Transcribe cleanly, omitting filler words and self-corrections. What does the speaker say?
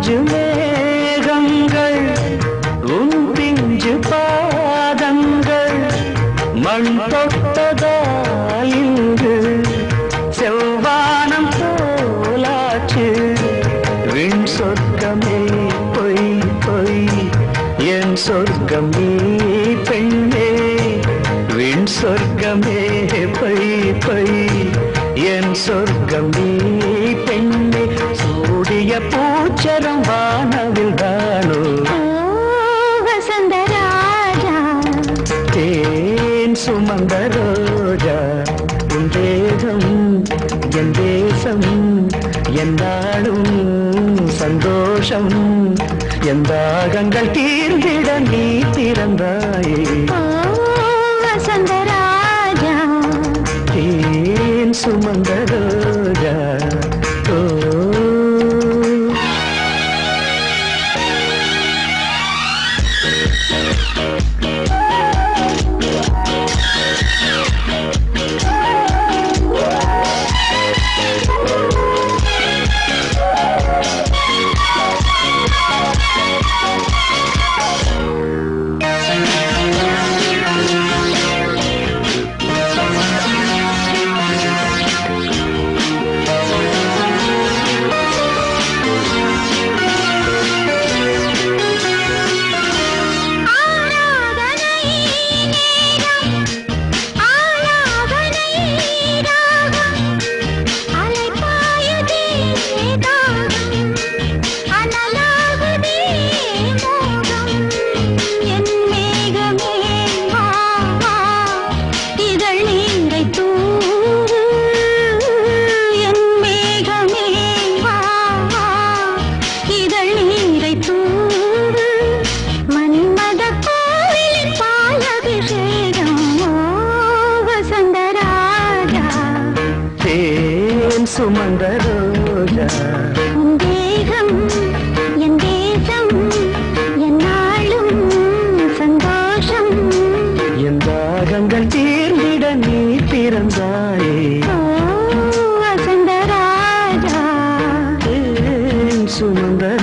மஞ்சு மேகங்கள் உன் பிஞ்சு பாதங்கள் மண் தொட்டதால் இங்கு செவ்வானம் போலாச்சு விண் சொர்க்கமே பொய் பொய் என் சொர்க்கமே பெண்ணே விண் சொர்க்கமே பொய் பொய் என் சொர்க்கமே பெண்ணே சூடிய பூச்சரம் வானவில் தானோ வசந்த ராஜா தேன் சுமந்த ரோஜா உன் தேகம் என் தேசம் என்னாலும் சந்தோஷம் என் தாகங்கள் தீர்ந்திட நீ திறந்தாயே வசந்த ராஜா தேன் சுமந்த ரோஜா சுமந்த ரோஜா தேகம் என் தேசம் என்னாலும் சந்தோஷம் என் தாகங்கள் தீர்ந்திட நீ பிறந்தாயே வசந்த ராஜா சுமந்த